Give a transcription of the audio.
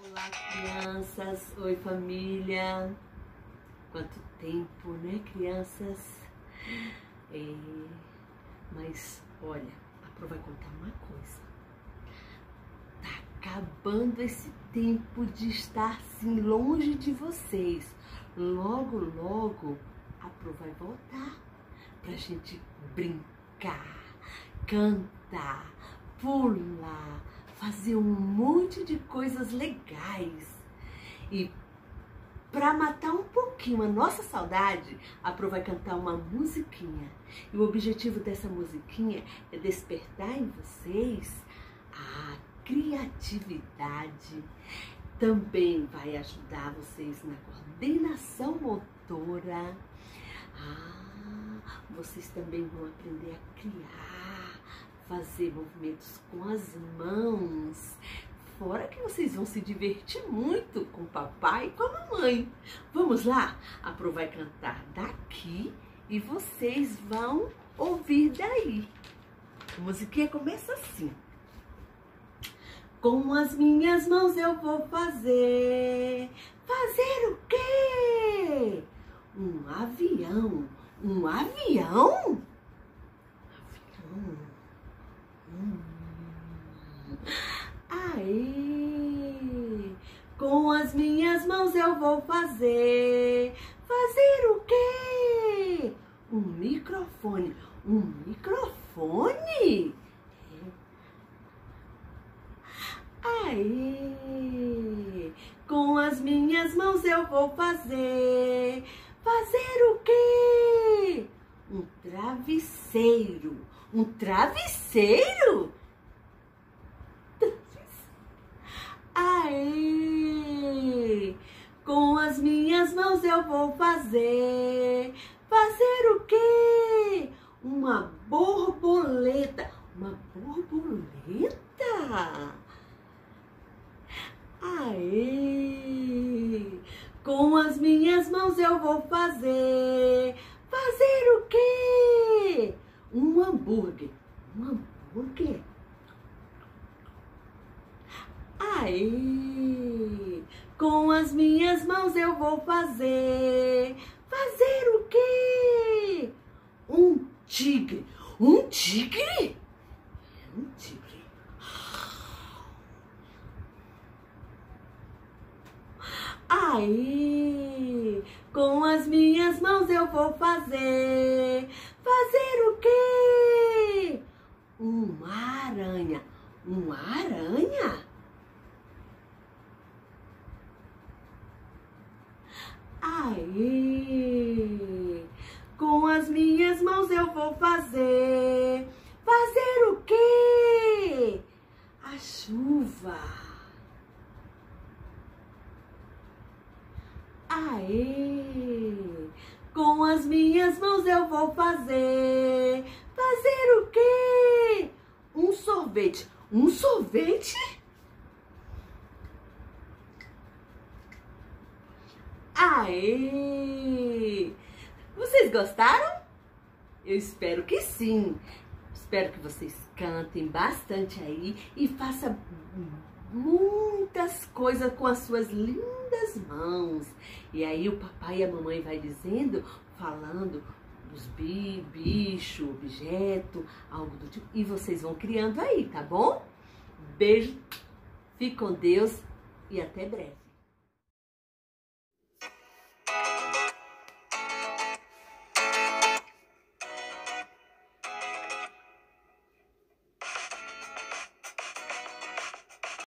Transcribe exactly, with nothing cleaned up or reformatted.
Olá, crianças! Oi, família! Quanto tempo, né, crianças? É, mas, olha, a Pro vai contar uma coisa. Tá acabando esse tempo de estar assim longe de vocês. Logo, logo, a Pro vai voltar pra gente brincar, cantar, pular, fazer um monte de coisas legais. E para matar um pouquinho a nossa saudade, a Pro vai cantar uma musiquinha. E o objetivo dessa musiquinha é despertar em vocês a criatividade. Também vai ajudar vocês na coordenação motora. Ah, vocês também vão aprender a criar, fazer movimentos com as mãos. Fora que vocês vão se divertir muito com o papai e com a mamãe. Vamos lá? A Pro vai cantar daqui e vocês vão ouvir daí. A musiquinha começa assim. Com as minhas mãos eu vou fazer. Fazer o quê? Um avião. Um avião? Avião. Hum. Aê! Com as minhas mãos eu vou fazer. Fazer o quê? Um microfone. Um microfone? Aê! Com as minhas mãos eu vou fazer. Fazer o quê? Um travesseiro. Um travesseiro? Aê! Com as minhas mãos eu vou fazer. Fazer o quê? Uma borboleta. Uma borboleta? Aê! Com as minhas mãos eu vou fazer. Fazer o quê? Um hambúrguer. Um hambúrguer? Aê! Com as minhas mãos eu vou fazer. Fazer o quê? Um tigre. Um tigre? Um tigre. Aê! Com as minhas mãos eu vou fazer. Fazer o quê? Uma aranha. Uma aranha? Aê! Com as minhas mãos eu vou fazer. Fazer o quê? A chuva. Aê! Com as minhas mãos eu vou fazer. Fazer o quê? Um sorvete. Um sorvete? Aê! Vocês gostaram? Eu espero que sim. Espero que vocês cantem bastante aí e façam muitas coisas com as suas lindas mãos. E aí o papai e a mamãe vai dizendo, falando dos bi, bicho, objeto, algo do tipo. E vocês vão criando aí, tá bom? Beijo, fique com Deus e até breve.